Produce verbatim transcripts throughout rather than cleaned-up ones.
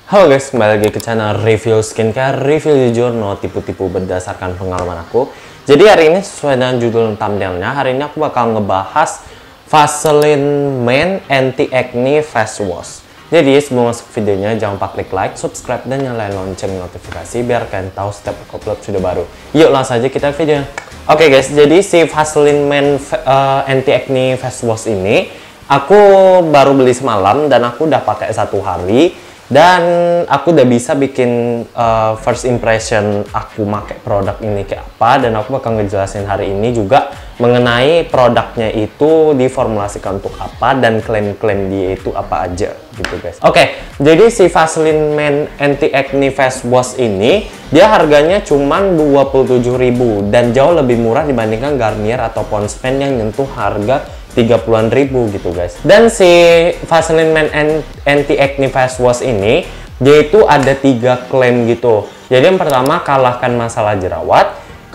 Halo guys, kembali lagi ke channel review skincare, review jujur, no tipu-tipu berdasarkan pengalaman aku. Jadi hari ini sesuai dengan judul thumbnailnya, hari ini aku bakal ngebahas Vaseline Men Anti Acne Face Wash. Jadi sebelum masuk videonya jangan lupa klik like, subscribe, dan nyalain lonceng notifikasi biar kalian tahu setiap aku upload video baru. Yuk langsung aja kita ke videonya. Oke guys, jadi si Vaseline Men uh, Anti Acne Face Wash ini aku baru beli semalam dan aku udah pakai satu hari. Dan aku udah bisa bikin uh, first impression aku pakai produk ini kayak apa, dan aku bakal ngejelasin hari ini juga mengenai produknya itu diformulasikan untuk apa dan klaim-klaim dia itu apa aja gitu guys. Oke, okay, jadi si Vaseline Men Anti Acne Face Wash ini dia harganya cuman dua puluh tujuh ribu dan jauh lebih murah dibandingkan Garnier atau Pond's Men yang nyentuh harga tiga puluhan ribu gitu guys. Dan si Vaseline Men Anti Acne Face Wash ini dia itu ada tiga klaim gitu. Jadi yang pertama, kalahkan masalah jerawat,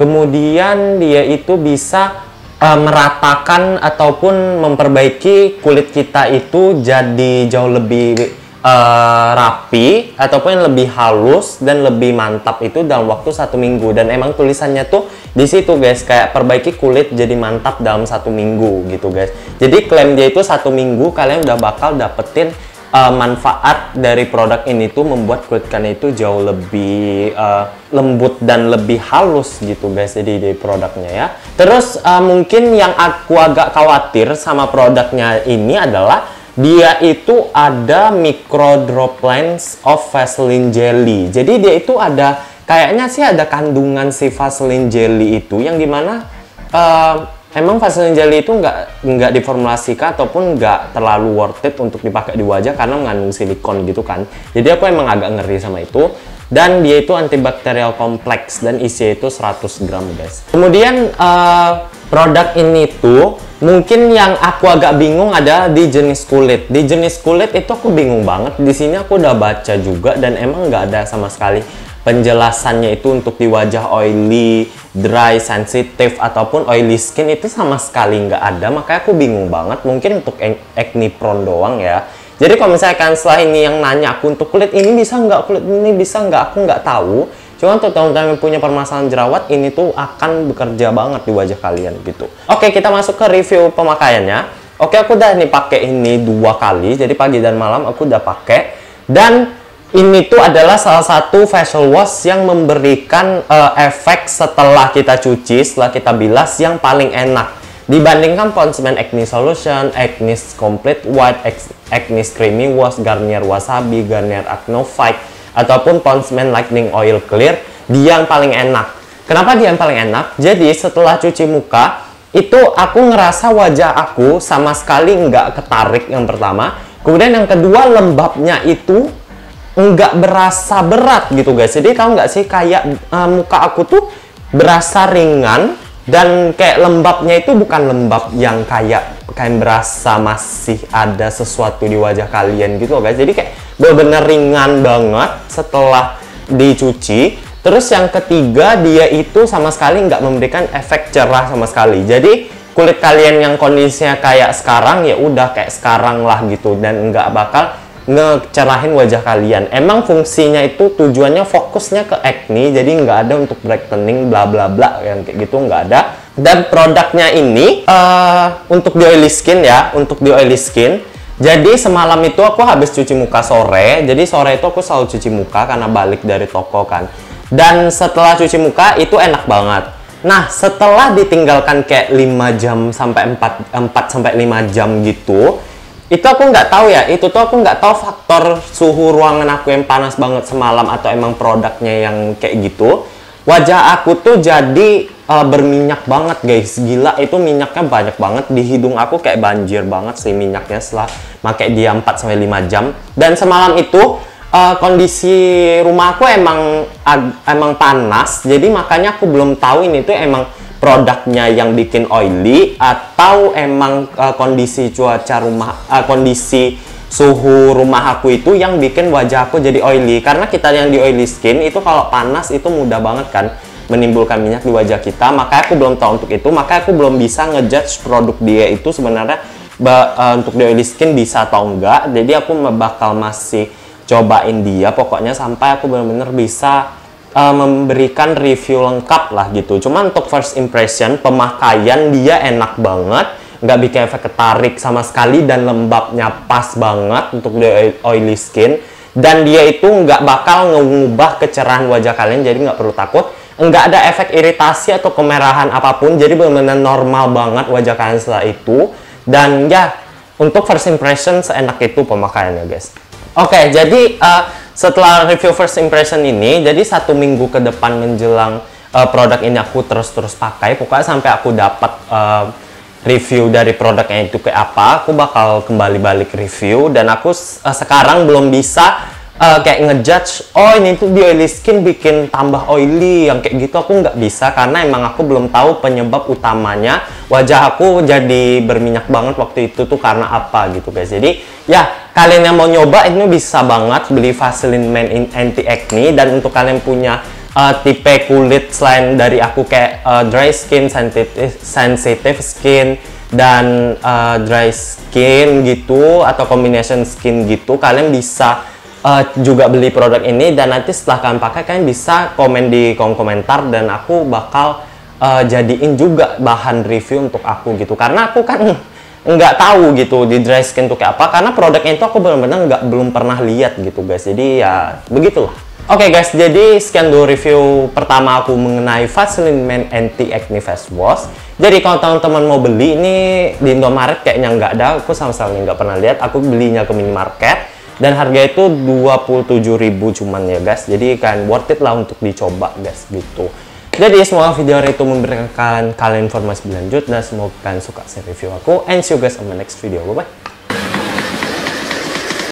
kemudian dia itu bisa uh, meratakan ataupun memperbaiki kulit kita itu jadi jauh lebih Uh, rapi ataupun lebih halus dan lebih mantap itu dalam waktu satu minggu. Dan emang tulisannya tuh di situ guys, kayak perbaiki kulit jadi mantap dalam satu minggu gitu guys. Jadi klaim dia itu satu minggu kalian udah bakal dapetin uh, manfaat dari produk ini tuh membuat kulit kalian itu jauh lebih uh, lembut dan lebih halus gitu guys. Jadi dari produknya ya. Terus uh, mungkin yang aku agak khawatir sama produknya ini adalah dia itu ada micro droplets of Vaseline jelly. Jadi dia itu ada kayaknya sih ada kandungan si Vaseline jelly itu yang dimana uh, emang Vaseline jelly itu nggak nggak diformulasikan ataupun nggak terlalu worth it untuk dipakai di wajah karena mengandung silikon gitu kan. Jadi aku emang agak ngeri sama itu. Dan dia itu antibakterial kompleks dan isinya itu seratus gram guys. Kemudian uh, produk ini tuh mungkin yang aku agak bingung ada di jenis kulit. Di jenis kulit itu aku bingung banget. Di sini aku udah baca juga dan emang nggak ada sama sekali penjelasannya itu untuk di wajah oily, dry, sensitive ataupun oily skin itu sama sekali nggak ada. Makanya aku bingung banget. Mungkin untuk acne prone doang ya. Jadi kalau misalkan setelah ini yang nanya aku untuk kulit ini bisa nggak, kulit ini bisa nggak, aku nggak tahu. Cuma untuk teman-teman yang punya permasalahan jerawat ini tuh akan bekerja banget di wajah kalian gitu. Oke, kita masuk ke review pemakaiannya. Oke, aku udah nih pakai ini dua kali. Jadi pagi dan malam aku udah pakai. Dan ini tuh adalah salah satu facial wash yang memberikan uh, efek setelah kita cuci, setelah kita bilas yang paling enak. Dibandingkan Pond's Men Acne Solution, Acne Complete White, Acne Creamy Wash, Garnier Wasabi, Garnier Acne Fight, ataupun Pond's Men Lightening Oil Clear, dia yang paling enak. Kenapa dia yang paling enak? Jadi setelah cuci muka, itu aku ngerasa wajah aku sama sekali nggak ketarik yang pertama. Kemudian yang kedua, lembabnya itu nggak berasa berat gitu guys. Jadi tahu nggak sih, kayak uh, muka aku tuh berasa ringan. Dan kayak lembabnya itu bukan lembab yang kayak kayak berasa masih ada sesuatu di wajah kalian gitu loh guys. Jadi kayak bener-bener ringan banget setelah dicuci. Terus yang ketiga, dia itu sama sekali nggak memberikan efek cerah sama sekali. Jadi kulit kalian yang kondisinya kayak sekarang ya udah kayak sekarang lah gitu, dan nggak bakal ngecerahin wajah kalian. Emang fungsinya itu tujuannya fokusnya ke acne, jadi nggak ada untuk brightening bla bla bla yang kayak gitu, nggak ada. Dan produknya ini uh, untuk di oily skin ya, untuk di oily skin. Jadi semalam itu aku habis cuci muka sore, jadi sore itu aku selalu cuci muka karena balik dari toko kan. Dan setelah cuci muka itu enak banget. Nah setelah ditinggalkan kayak lima jam sampai empat sampai lima jam gitu, itu aku nggak tahu ya, itu tuh aku nggak tahu faktor suhu ruangan aku yang panas banget semalam atau emang produknya yang kayak gitu. Wajah aku tuh jadi uh, berminyak banget guys, gila itu minyaknya banyak banget. Di hidung aku kayak banjir banget sih minyaknya setelah pakai dia empat sampai lima jam. Dan semalam itu uh, kondisi rumah aku emang emang panas, jadi makanya aku belum tahu ini tuh emang produknya yang bikin oily atau emang uh, kondisi cuaca rumah, uh, kondisi suhu rumah aku itu yang bikin wajah aku jadi oily. Karena kita yang di oily skin itu kalau panas itu mudah banget kan menimbulkan minyak di wajah kita. Makanya aku belum tahu untuk itu, makanya aku belum bisa ngejudge produk dia itu sebenarnya uh, untuk di oily skin bisa atau enggak. Jadi aku bakal masih cobain dia pokoknya sampai aku benar-benar bisa uh, memberikan review lengkap lah gitu. Cuma untuk first impression, pemakaian dia enak banget, nggak bikin efek ketarik sama sekali, dan lembabnya pas banget untuk the oily skin. Dan dia itu nggak bakal mengubah kecerahan wajah kalian, jadi nggak perlu takut. Nggak ada efek iritasi atau kemerahan apapun, jadi benar-benar normal banget wajah kalian setelah itu. Dan ya, untuk first impression seenak itu pemakaiannya guys. Oke, okay, jadi uh, setelah review first impression ini, jadi satu minggu ke depan menjelang uh, produk ini aku terus-terus pakai, pokoknya sampai aku dapat uh, review dari produknya itu kayak apa, aku bakal kembali balik review. Dan aku uh, sekarang belum bisa uh, kayak ngejudge, oh ini tuh di oily skin bikin tambah oily, yang kayak gitu aku nggak bisa, karena emang aku belum tahu penyebab utamanya wajah aku jadi berminyak banget waktu itu tuh karena apa gitu guys. Jadi ya, kalian yang mau nyoba ini bisa banget beli Vaseline Men Anti Acne. Dan untuk kalian punya uh, tipe kulit selain dari aku kayak uh, dry skin, sensitive, sensitive skin, dan uh, dry skin gitu, atau combination skin gitu, kalian bisa uh, juga beli produk ini. Dan nanti setelah kalian pakai, kalian bisa komen di kolom komentar, dan aku bakal uh, jadiin juga bahan review untuk aku gitu, karena aku kan nggak tahu gitu di dry skin tuh kayak apa, karena produknya itu aku benar-benar nggak belum pernah lihat gitu guys. Jadi ya begitulah. Oke okay guys, jadi sekian dulu review pertama aku mengenai Vaseline Men Anti Acne Face Wash. Jadi kalau teman-teman mau beli ini di Indomaret kayaknya nggak ada, aku sama sekali nggak pernah lihat. Aku belinya ke minimarket dan harga itu dua puluh tujuh ribu cuman ya guys. Jadi kan worth it lah untuk dicoba guys gitu. Jadi semoga video itu memberikan kalian, kalian informasi lebih lanjut, dan semoga kalian suka share review aku. And see you guys on the next video. Bye bye.